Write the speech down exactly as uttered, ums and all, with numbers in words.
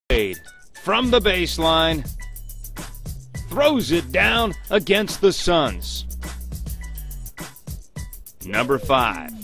From the baseline, throws it down against the Suns. Number five.